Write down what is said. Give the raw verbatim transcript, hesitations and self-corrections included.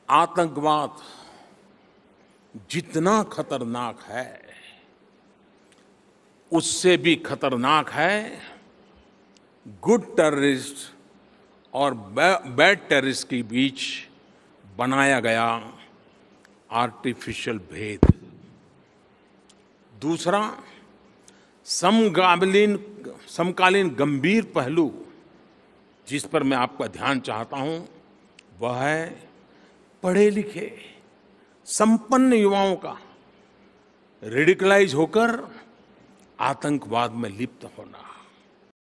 आतंकवाद जितना खतरनाक है उससे भी खतरनाक है गुड टेररिस्ट और बैड टेररिस्ट के बीच बनाया गया आर्टिफिशियल भेद। दूसरा, समकालीन समकालीन गंभीर पहलू जिस पर मैं आपका ध्यान चाहता हूं वह है पढ़े लिखे संपन्न युवाओं का रेडिकलाइज होकर आतंकवाद में लिप्त होना।